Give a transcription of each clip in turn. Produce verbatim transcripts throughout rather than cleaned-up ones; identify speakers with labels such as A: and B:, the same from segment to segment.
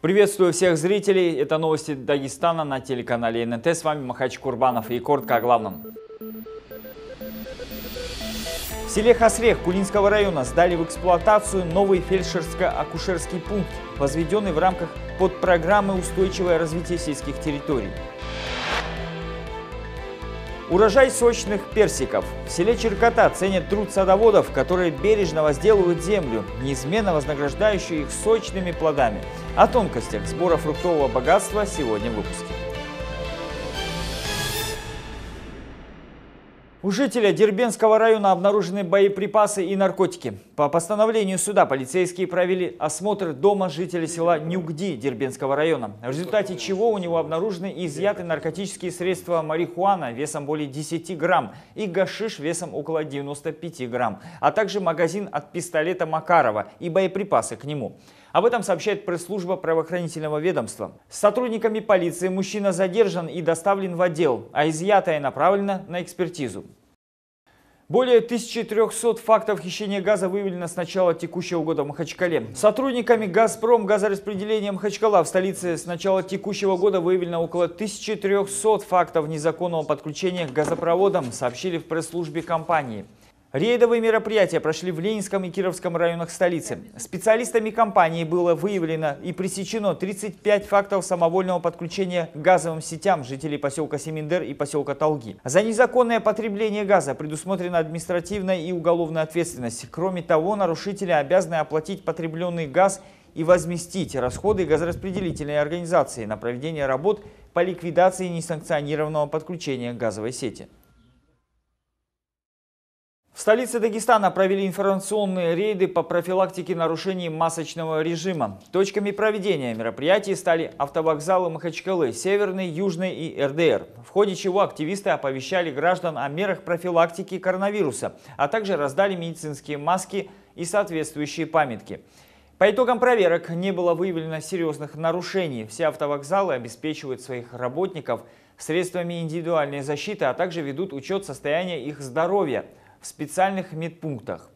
A: Приветствую всех зрителей. Это новости Дагестана на телеканале эн эн тэ. С вами Махач Курбанов и коротко о главном. В селе Хасрех Кулинского района сдали в эксплуатацию новый фельдшерско-акушерский пункт, возведенный в рамках подпрограммы «Устойчивое развитие сельских территорий». Урожай сочных персиков. В селе Черкота ценят труд садоводов, которые бережно возделывают землю, неизменно вознаграждающую их сочными плодами. О тонкостях сбора фруктового богатства сегодня в выпуске. У жителя Дербенского района обнаружены боеприпасы и наркотики. По постановлению суда полицейские провели осмотр дома жителя села Нюгди Дербенского района, в результате чего у него обнаружены и изъяты наркотические средства марихуана весом более десяти грамм и гашиш весом около девяноста пяти грамм, а также магазин от пистолета Макарова и боеприпасы к нему. Об этом сообщает пресс-служба правоохранительного ведомства. С сотрудниками полиции мужчина задержан и доставлен в отдел, а изъятое направлено на экспертизу. Более тысячи трёхсот фактов хищения газа выявлено с начала текущего года в Махачкале. Сотрудниками «Газпром» газораспределения Махачкала в столице с начала текущего года выявлено около тысячи трёхсот фактов незаконного подключения к газопроводам, сообщили в пресс-службе компании. Рейдовые мероприятия прошли в Ленинском и Кировском районах столицы. Специалистами компании было выявлено и пресечено тридцать пять фактов самовольного подключения к газовым сетям жителей поселка Семендер и поселка Талги. За незаконное потребление газа предусмотрена административная и уголовная ответственность. Кроме того, нарушители обязаны оплатить потребленный газ и возместить расходы газораспределительной организации на проведение работ по ликвидации несанкционированного подключения к газовой сети. В столице Дагестана провели информационные рейды по профилактике нарушений масочного режима. Точками проведения мероприятий стали автовокзалы Махачкалы, Северный, Южный и эр дэ эр, в ходе чего активисты оповещали граждан о мерах профилактики коронавируса, а также раздали медицинские маски и соответствующие памятки. По итогам проверок не было выявлено серьезных нарушений. Все автовокзалы обеспечивают своих работников средствами индивидуальной защиты, а также ведут учет состояния их здоровья в специальных медпунктах.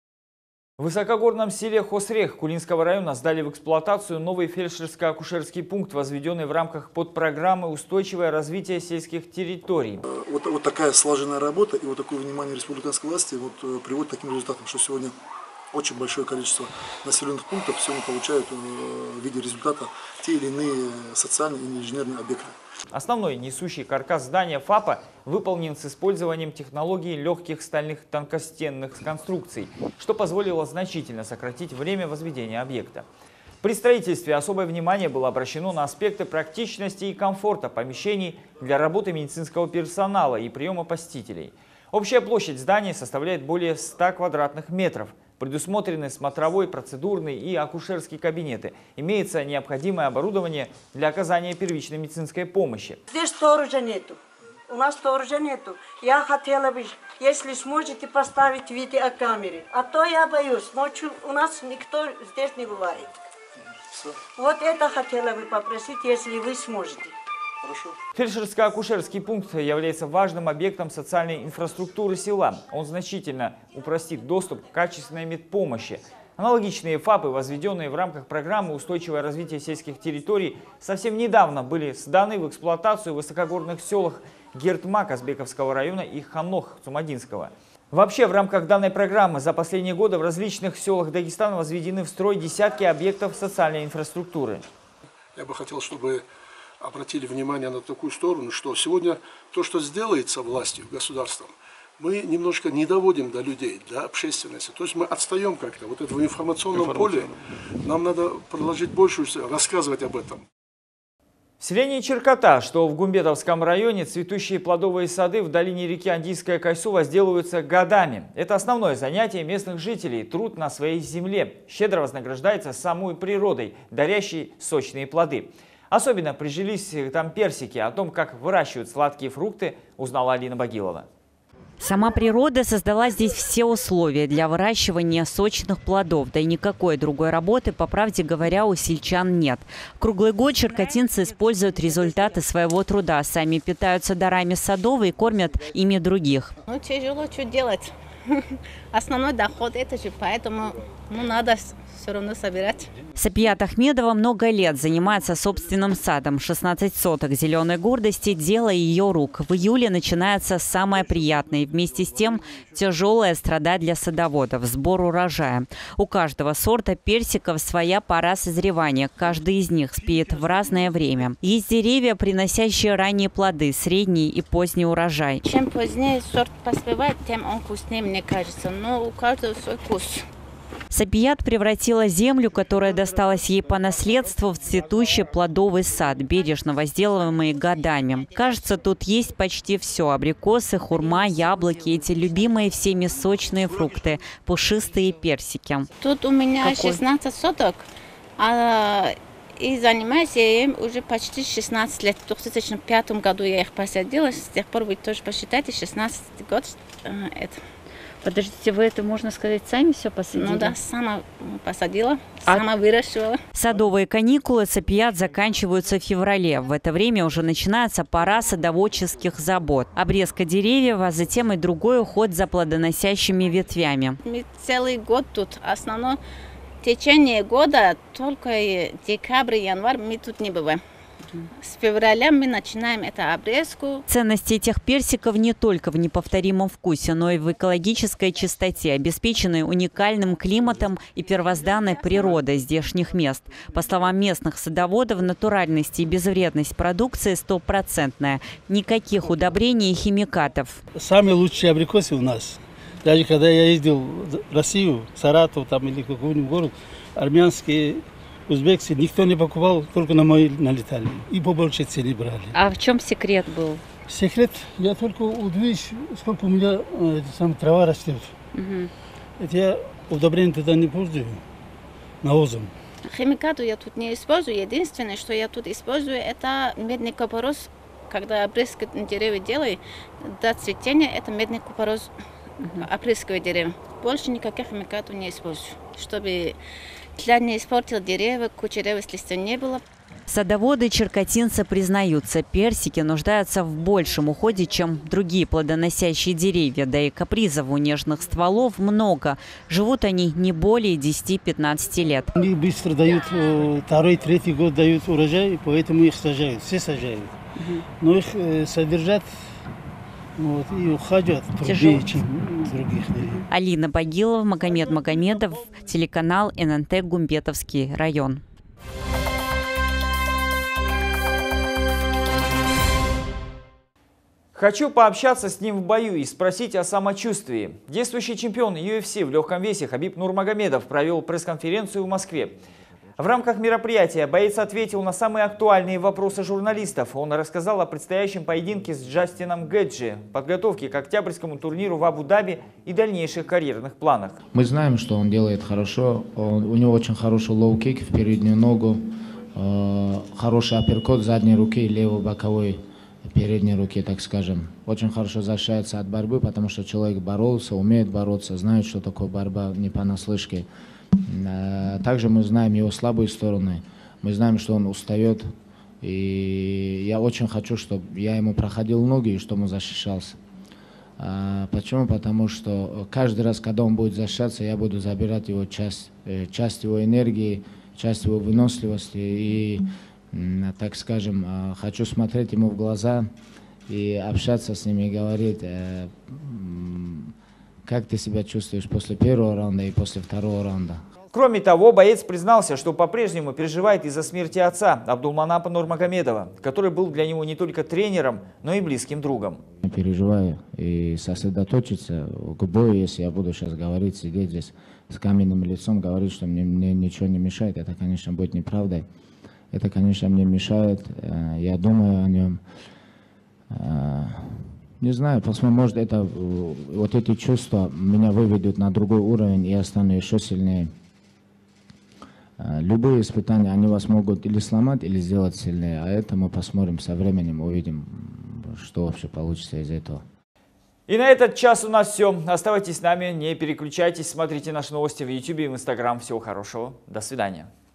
A: В высокогорном селе Хасрех Кулинского района сдали в эксплуатацию новый фельдшерско-акушерский пункт, возведенный в рамках подпрограммы «Устойчивое развитие сельских территорий».
B: Вот, вот такая слаженная работа и вот такое внимание республиканской власти вот, приводит к таким результатам, что сегодня очень большое количество населенных пунктов сегодня получают в виде результата те или иные социальные и инженерные объекты.
A: Основной несущий каркас здания ФАПа выполнен с использованием технологии легких стальных тонкостенных конструкций, что позволило значительно сократить время возведения объекта. При строительстве особое внимание было обращено на аспекты практичности и комфорта помещений для работы медицинского персонала и приема посетителей. Общая площадь здания составляет более ста квадратных метров. Предусмотрены смотровой, процедурный и акушерские кабинеты. Имеется необходимое оборудование для оказания первичной медицинской помощи.
C: Здесь сторожа нету. У нас сторожа нету. Я хотела бы, если сможете поставить видеокамеры. А то я боюсь, ночью у нас никто здесь не бывает. Все. Вот это хотела бы попросить, если вы сможете.
A: Фельдшерско-акушерский пункт является важным объектом социальной инфраструктуры села. Он значительно упростит доступ к качественной медпомощи. Аналогичные ФАПы, возведенные в рамках программы «Устойчивое развитие сельских территорий», совсем недавно были сданы в эксплуатацию в высокогорных селах Гертма Казбековского района и Ханох Цумадинского. Вообще, в рамках данной программы за последние годы в различных селах Дагестана возведены в строй десятки объектов социальной инфраструктуры.
D: Я бы хотел, чтобы обратили внимание на такую сторону, что сегодня то, что сделается властью, государством, мы немножко не доводим до людей, до общественности. То есть мы отстаем как-то. Вот это в информационном поле нам надо продолжить больше рассказывать об этом.
A: В селении Черкота, что в Гумбетовском районе, цветущие плодовые сады в долине реки Андийская Кайсу возделываются годами. Это основное занятие местных жителей – труд на своей земле. Щедро вознаграждается самой природой, дарящей сочные плоды. Особенно прижились там персики. О том, как выращивают сладкие фрукты, узнала Алина Багилова.
E: Сама природа создала здесь все условия для выращивания сочных плодов. Да и никакой другой работы, по правде говоря, у сельчан нет. Круглый год черкотинцы используют результаты своего труда. Сами питаются дарами садов и кормят ими других.
F: Ну, тяжело что делать. Основной доход это же, поэтому ну, надо все равно собирать.
E: Сапият Ахмедова много лет занимается собственным садом. шестнадцать соток зеленой гордости – дело ее рук. В июле начинается самое приятное и вместе с тем тяжелая страда для садоводов – сбор урожая. У каждого сорта персиков своя пора созревания. Каждый из них спеет в разное время. Есть деревья, приносящие ранние плоды, средний и поздний урожай.
F: Чем позднее сорт поспевает, тем он вкуснее, мне кажется. Но у каждого свой вкус.
E: Сапият превратила землю, которая досталась ей по наследству, в цветущий плодовый сад, бережно возделываемый годами. Кажется, тут есть почти все – абрикосы, хурма, яблоки, эти любимые всеми сочные фрукты, пушистые персики.
F: Тут у меня
E: Какой?
F: шестнадцать соток, а, и занимаюсь я им уже почти шестнадцать лет. В две тысячи пятом году я их посадила, с тех пор вы тоже посчитайте, шестнадцатый год. Это.
E: Подождите, вы это, можно сказать, сами все посадили?
F: Ну да, сама посадила,
E: А-
F: сама выращивала.
E: Садовые каникулы Сапият заканчиваются в феврале. В это время уже начинается пора садоводческих забот. Обрезка деревьев, а затем и другой уход за плодоносящими ветвями.
F: Мы целый год тут. Основное в течение года, только декабрь, январь мы тут не бываем. С февраля мы начинаем эту обрезку.
E: Ценность этих персиков не только в неповторимом вкусе, но и в экологической чистоте, обеспеченной уникальным климатом и первозданной природой здешних мест. По словам местных садоводов, натуральность и безвредность продукции стопроцентная. Никаких удобрений и химикатов.
G: Самые лучшие абрикосы у нас. Даже когда я ездил в Россию, Саратов там, или какой-нибудь город, армянские, узбекские, никто не покупал, только на мои налетали. И по большей цене брали.
E: А в чем секрет был?
G: Секрет, я только удивлюсь, сколько у меня э, сам трава растет.
E: Угу.
G: Это я удобрение туда не пользую, навозом.
F: Химикату я тут не использую. Единственное, что я тут использую, это медный купорос. Когда обрезку деревьев делаю, до цветения, это медный купорос опрыскиваю деревья. Больше никаких химикатов не использую, чтобы тлянь не испортил деревья, кучерявость листьев не было.
E: Садоводы-черкотинцы признаются, персики нуждаются в большем уходе, чем другие плодоносящие деревья, да и капризов у нежных стволов много. Живут они не более десяти-пятнадцати лет.
G: Они быстро дают, э, второй, третий год дают урожай, поэтому их сажают, все сажают. Но их э, содержат вот, и ухаживать труднее, чем других деревьев.
E: Алина Багилова, Магомед Магомедов, телеканал эн эн тэ Гумбетовский район.
A: Хочу пообщаться с ним в бою и спросить о самочувствии. Действующий чемпион ю эф си в легком весе Хабиб Нурмагомедов провел пресс-конференцию в Москве. В рамках мероприятия боец ответил на самые актуальные вопросы журналистов. Он рассказал о предстоящем поединке с Джастином Гэджи, подготовке к октябрьскому турниру в Абу-Даби и дальнейших карьерных планах.
H: Мы знаем, что он делает хорошо. Он, у него очень хороший лоу-кик в переднюю ногу, э, хороший апперкот задней руки, левой боковой передней руки, так скажем. Очень хорошо защищается от борьбы, потому что человек боролся, умеет бороться, знает, что такое борьба не понаслышке. Также мы знаем его слабые стороны, мы знаем, что он устает, и я очень хочу, чтобы я ему проходил ноги и чтобы он защищался. Почему? Потому что каждый раз, когда он будет защищаться, я буду забирать его часть, часть его энергии, часть его выносливости, и, так скажем, хочу смотреть ему в глаза и общаться с ним и говорить, как ты себя чувствуешь после первого раунда и после второго раунда.
A: Кроме того, боец признался, что по-прежнему переживает из-за смерти отца Абдулманапа Нурмагомедова, который был для него не только тренером, но и близким другом.
H: Я переживаю и сосредоточиться к бою, если я буду сейчас говорить, сидеть здесь с каменным лицом, говорить, что мне, мне ничего не мешает, это, конечно, будет неправдой. Это, конечно, мне мешает, я думаю о нем. Не знаю, посмотрим, может, это, вот эти чувства меня выведут на другой уровень, и я стану еще сильнее. Любые испытания, они вас могут или сломать, или сделать сильнее, а это мы посмотрим со временем, увидим, что вообще получится из этого.
A: И на этот час у нас все. Оставайтесь с нами, не переключайтесь, смотрите наши новости в ютубе и в инстаграм. Всего хорошего, до свидания.